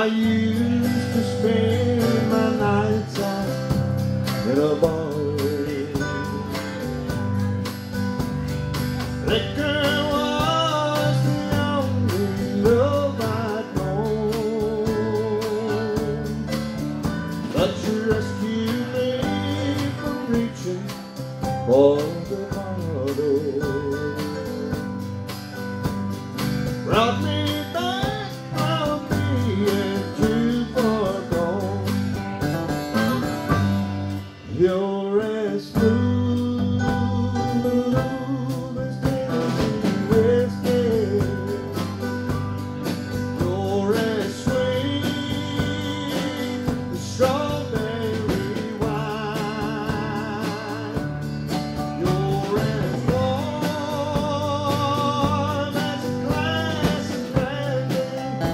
used to spend my nights out in a bar. Liquor was the only love I'd known, but you rescued me from reaching for the bottle. Brought me back from being too far gone. You're as smooth as Tennessee whiskey. You're as sweet as strawberry wine. You're as warm as a glass of brandy.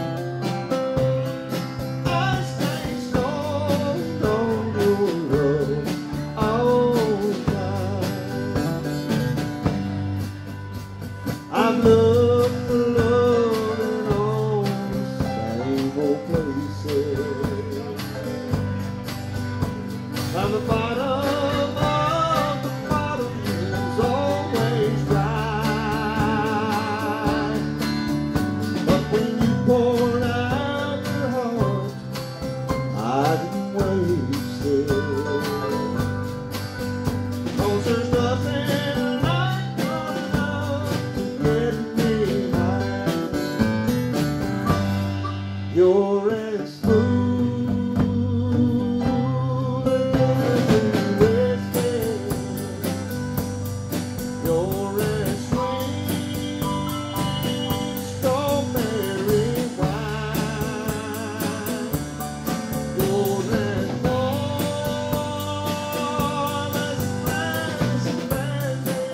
I stay stoned on your love all the time. I've looked for love in all the same old places. By the bottom of the bottle is always dry. But when you poured out your heart, I didn't waste it. 'Cause there's nothing like your love to get me high. You're as smooth as Tennessee whiskey. You're as sweet as strawberry wine. You're as warm as a glass of brandy.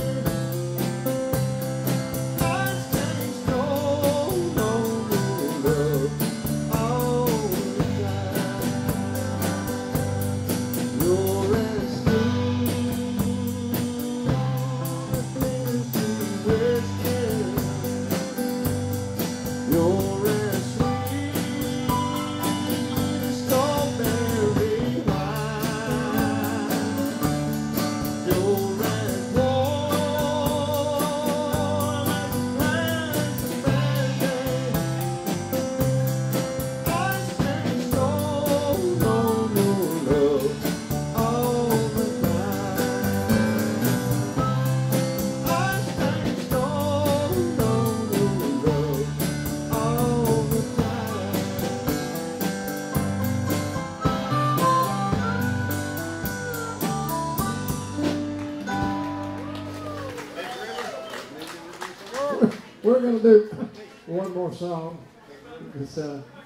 I stay stoned on your love all the time. You're as smooth as Tennessee whiskey. You're as sweet as strawberry wine. You're as warm as a glass of brandy. I stay stoned on your love all the time. I stay stoned on your love all the time. We're going to do one more song. It's